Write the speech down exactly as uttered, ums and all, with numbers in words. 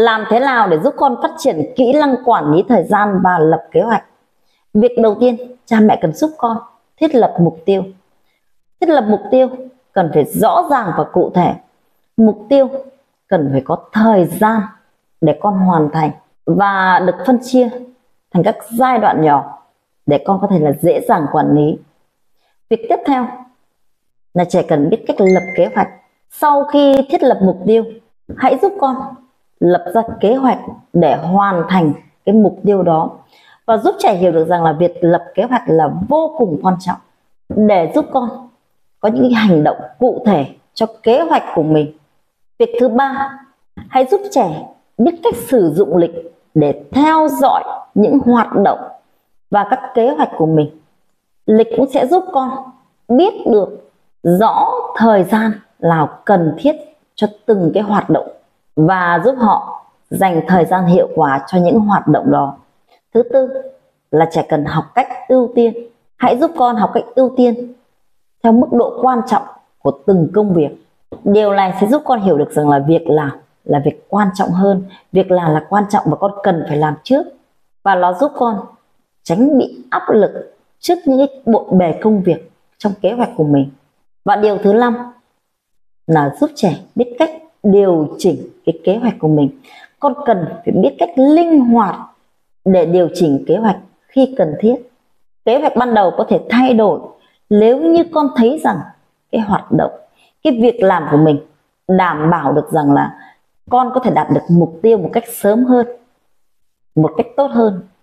Làm thế nào để giúp con phát triển kỹ năng quản lý thời gian và lập kế hoạch? Việc đầu tiên, cha mẹ cần giúp con thiết lập mục tiêu. Thiết lập mục tiêu cần phải rõ ràng và cụ thể. Mục tiêu cần phải có thời gian để con hoàn thành và được phân chia thành các giai đoạn nhỏ để con có thể là dễ dàng quản lý. Việc tiếp theo là trẻ cần biết cách lập kế hoạch. Sau khi thiết lập mục tiêu, hãy giúp con lập ra kế hoạch để hoàn thành cái mục tiêu đó, và giúp trẻ hiểu được rằng là việc lập kế hoạch là vô cùng quan trọng để giúp con có những hành động cụ thể cho kế hoạch của mình. Việc thứ ba, hãy giúp trẻ biết cách sử dụng lịch để theo dõi những hoạt động và các kế hoạch của mình. Lịch cũng sẽ giúp con biết được rõ thời gian nào cần thiết cho từng cái hoạt động và giúp họ dành thời gian hiệu quả cho những hoạt động đó. Thứ tư là trẻ cần học cách ưu tiên. Hãy giúp con học cách ưu tiên theo mức độ quan trọng của từng công việc. Điều này sẽ giúp con hiểu được rằng là việc làm là việc quan trọng hơn, việc làm là quan trọng và con cần phải làm trước, và nó giúp con tránh bị áp lực trước những cái bộn bề công việc trong kế hoạch của mình. Và điều thứ năm là giúp trẻ biết cách điều chỉnh cái kế hoạch của mình. Con cần phải biết cách linh hoạt để điều chỉnh kế hoạch khi cần thiết. Kế hoạch ban đầu có thể thay đổi nếu như con thấy rằng cái hoạt động, cái việc làm của mình đảm bảo được rằng là con có thể đạt được mục tiêu một cách sớm hơn, một cách tốt hơn.